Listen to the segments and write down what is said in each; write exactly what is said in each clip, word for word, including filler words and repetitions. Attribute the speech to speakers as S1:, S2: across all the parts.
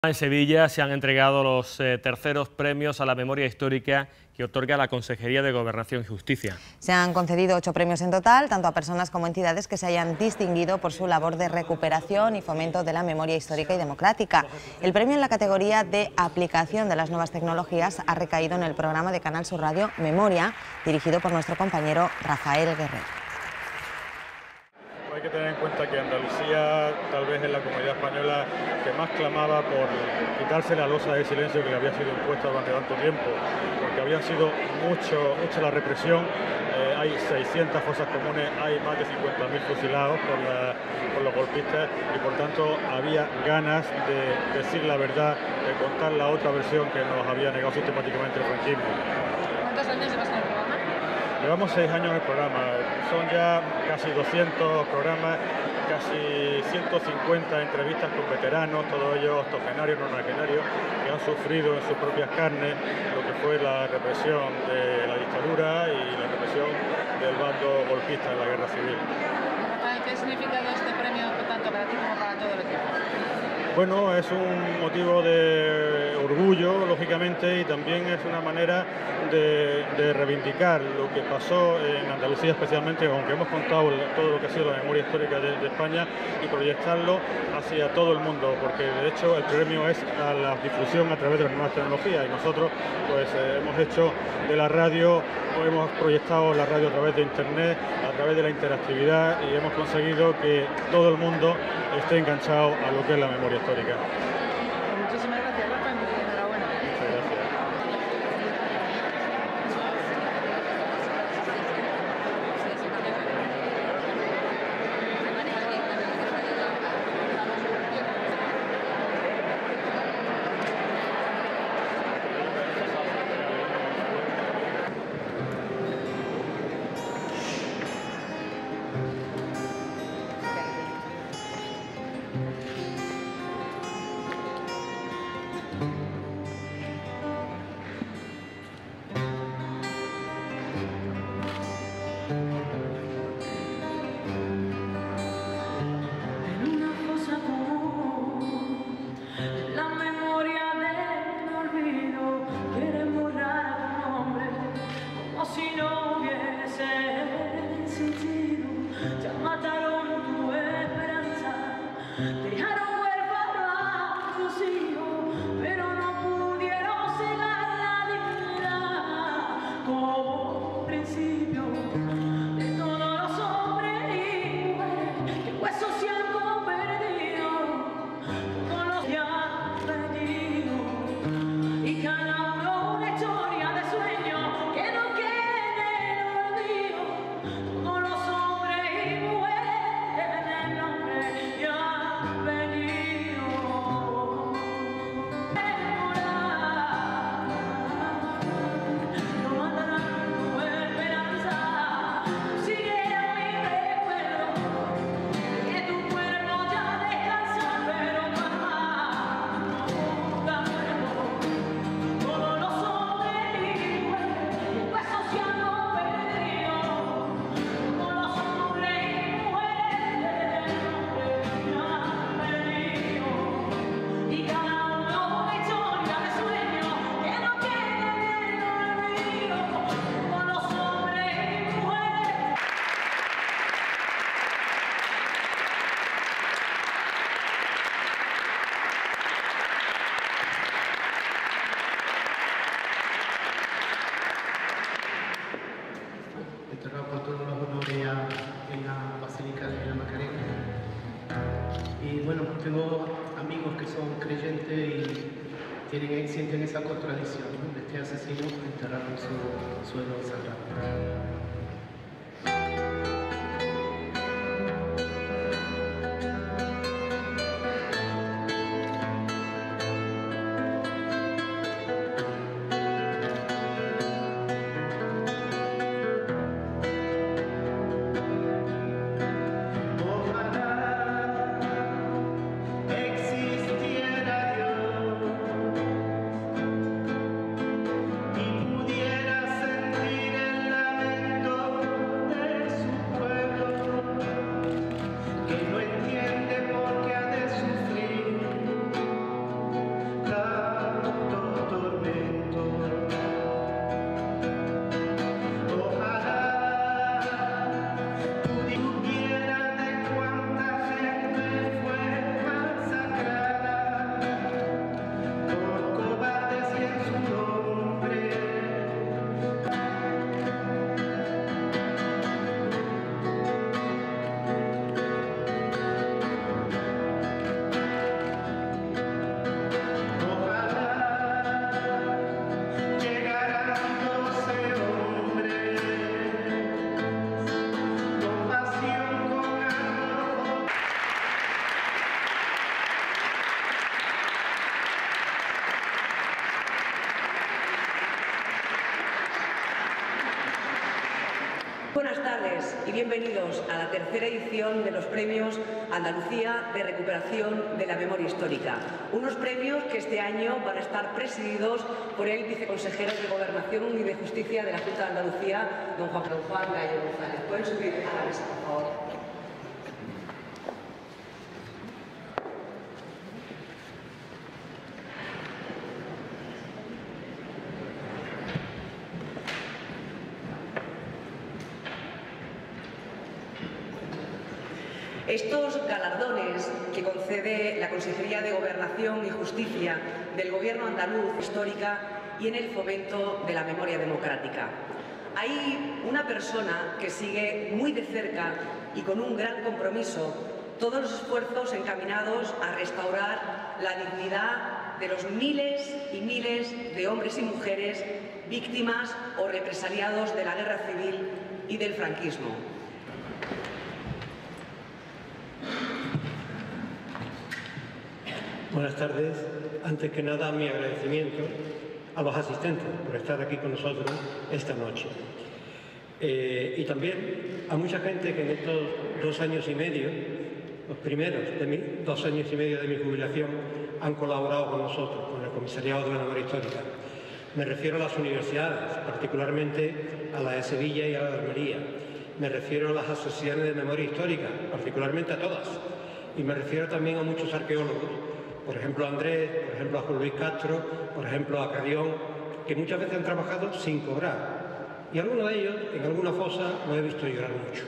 S1: En Sevilla se han entregado los eh, terceros premios a la memoria histórica que otorga la Consejería de Gobernación y Justicia.
S2: Se han concedido ocho premios en total, tanto a personas como entidades que se hayan distinguido por su labor de recuperación y fomento de la memoria histórica y democrática. El premio en la categoría de aplicación de las nuevas tecnologías ha recaído en el programa de Canal Sur Radio Memoria, dirigido por nuestro compañero Rafael Guerrero.
S3: Hay que tener en cuenta que Andalucía tal vez es la comunidad española que más clamaba por quitarse la losa de silencio que le había sido impuesta durante tanto tiempo, porque había sido mucho, mucha la represión. Eh, hay seiscientas fosas comunes, hay más de cincuenta mil fusilados por, la, por los golpistas y por tanto había ganas de decir la verdad, de contar la otra versión que nos había negado sistemáticamente el franquismo.
S4: ¿Cuántos años llevas en el programa?
S3: Llevamos seis años en el programa, son ya casi doscientos programas, casi ciento cincuenta entrevistas con veteranos, todos ellos octogenarios, nonagenarios, que han sufrido en sus propias carnes lo que fue la represión de la dictadura y la represión del bando golpista en la guerra civil.
S4: ¿Qué significado este premio tanto para ti como para todo el equipo?
S3: Bueno, es un motivo de orgullo, lógicamente, y también es una manera de, de reivindicar lo que pasó en Andalucía especialmente, aunque hemos contado todo lo que ha sido la memoria histórica de, de España, y proyectarlo hacia todo el mundo, porque de hecho el premio es a la difusión a través de las nuevas tecnologías, y nosotros pues eh, hemos hecho de la radio, hemos proyectado la radio a través de internet, a través de la interactividad, y hemos conseguido que todo el mundo esté enganchado a lo que es la memoria histórica.
S4: Muchísimas gracias, Rafa, y enhorabuena.
S3: Muchas gracias.
S5: Y bueno, tengo amigos que son creyentes y tienen, sienten esa contradicción, ¿no? De este asesino enterrado en su suelo sagrado.
S6: Pudiera sentir en la mente buenas tardes y bienvenidos a la tercera edición de los Premios Andalucía de Recuperación de la Memoria Histórica. Unos premios que este año van a estar presididos por el viceconsejero de Gobernación y de Justicia de la Junta de Andalucía, don Juan, don Juan Gallo González. ¿Pueden subir a la mesa, por favor? Estos galardones que concede la Consejería de Gobernación y Justicia del Gobierno andaluz histórica y en el fomento de la memoria democrática. Hay una persona que sigue muy de cerca y con un gran compromiso todos los esfuerzos encaminados a restaurar la dignidad de los miles y miles de hombres y mujeres víctimas o represaliados de la guerra civil y del franquismo.
S5: Buenas tardes. Antes que nada, mi agradecimiento a los asistentes por estar aquí con nosotros esta noche. Eh, y también a mucha gente que en estos dos años y medio, los primeros de mi, dos años y medio de mi jubilación, han colaborado con nosotros, con el Comisariado de la Memoria Histórica. Me refiero a las universidades, particularmente a la de Sevilla y a la de Almería. Me refiero a las asociaciones de memoria histórica, particularmente a todas. Y me refiero también a muchos arqueólogos, por ejemplo a Andrés, por ejemplo a Juan Luis Castro, por ejemplo a Carrión, que muchas veces han trabajado sin cobrar. Y algunos de ellos, en alguna fosa, los he visto llorar mucho.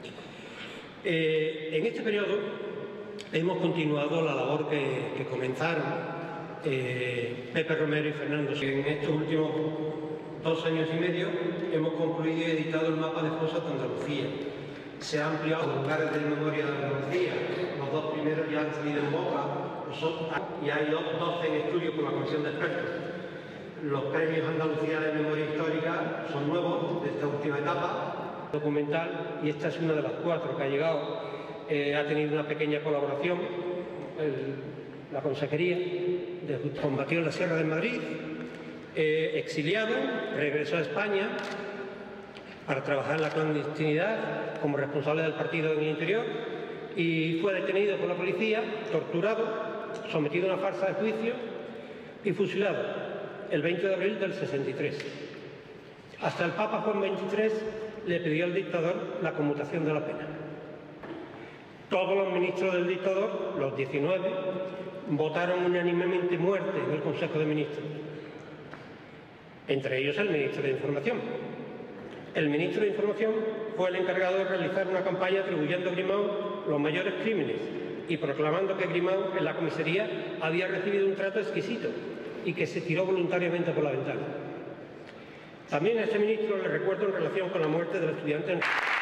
S5: Eh, en este periodo hemos continuado la labor que, que comenzaron eh, Pepe Romero y Fernando. En estos últimos dos años y medio hemos concluido y editado el mapa de fosas de Andalucía. Se han ampliado los lugares de memoria de Andalucía. Los dos primeros ya han salido en boca y hay doce en estudio por la Comisión de Expertos. Los premios Andalucía de Memoria Histórica son nuevos de esta última etapa documental y esta es una de las cuatro que ha llegado. Eh, ha tenido una pequeña colaboración el, la Consejería de combatió en la Sierra de Madrid, eh, exiliado, regresó a España para trabajar en la clandestinidad como responsable del partido en el interior y fue detenido por la policía, torturado, sometido a una farsa de juicio y fusilado el veinte de abril del sesenta y tres. Hasta el Papa Juan veintitrés le pidió al dictador la conmutación de la pena. Todos los ministros del dictador, los diecinueve, votaron unánimemente muerte en el Consejo de Ministros, entre ellos el ministro de Información. El ministro de Información fue el encargado de realizar una campaña atribuyendo a Grimau los mayores crímenes y proclamando que Grimau en la comisaría había recibido un trato exquisito y que se tiró voluntariamente por la ventana. También a este ministro le recuerdo en relación con la muerte del estudiante.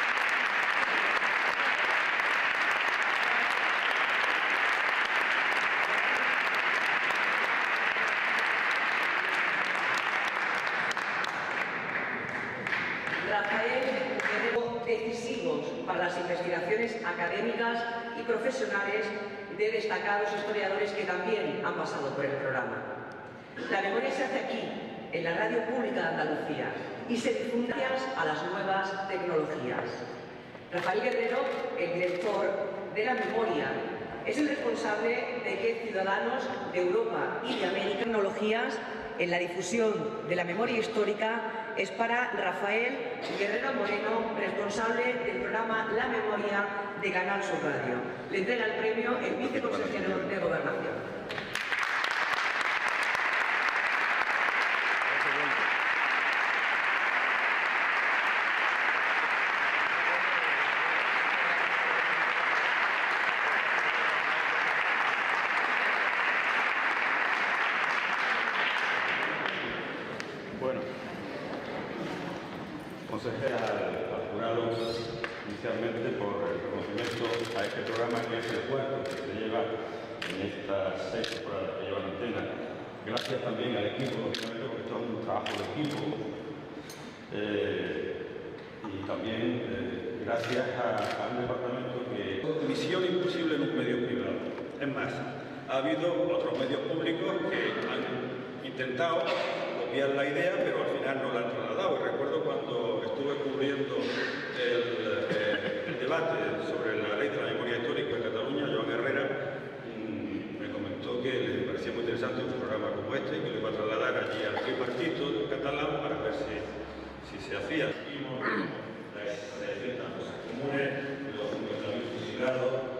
S6: Decisivos para las investigaciones académicas y profesionales de destacados historiadores que también han pasado por el programa. La memoria se hace aquí, en la Radio Pública de Andalucía, y se difunde gracias a las nuevas tecnologías. Rafael Guerrero, el director de la memoria, es el responsable de que ciudadanos de Europa y de América tecnologías en la difusión de la memoria histórica es para Rafael Guerrero Moreno, responsable del programa La Memoria de Canal Sur Radio. Le entrega el premio el viceconsejero de Gobernación.
S7: Bueno, consejera al jurado inicialmente por el reconocimiento a este programa que es el cuarto que se lleva en estas seis temporadas que lleva la antena. Gracias también al equipo, lógicamente, porque esto es un trabajo de equipo. Eh, y también eh, gracias a, a un departamento que...
S8: Misión imposible en un medio privado. Es más, ha habido otros medios públicos que han intentado copiar la idea, pero al final no la han trasladado. Y recuerdo cuando estuve cubriendo el, eh, el debate sobre la ley de la memoria histórica en Cataluña, Joan Herrera mmm, me comentó que le parecía muy interesante un programa como este y que lo iba a trasladar allí al tripartito catalán para ver si, si se hacía. Las defensas comunes, los cincuenta mil fusilados,